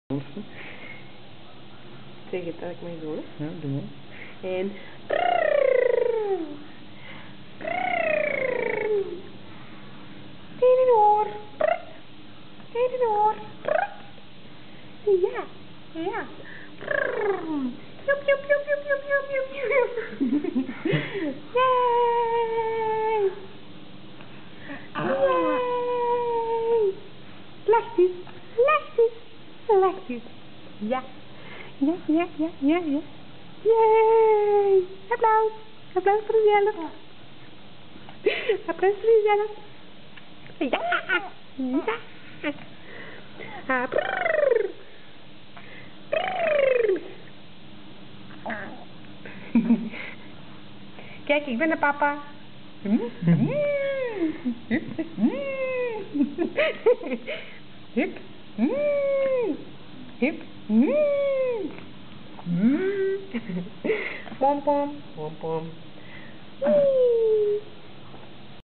Zeg het dat ik mee doe. Ja, doe maar. En... In het oor. In het oor. Ja. Ja. Joep, joep, joep, joep, joep, joep, joep, joep. Yay! Yay! Lach eens. Lach eens. Lach eens. Ja. Ja, ja, ja, ja, ja. Yay! Applaus. Applaus voor jezelf. Applaus voor jezelf. Ja. Ja. Ah, prrr. Prrr. Kijk, ik ben de papa. Hup. Hup. Hup. Pom pom. Pom pom.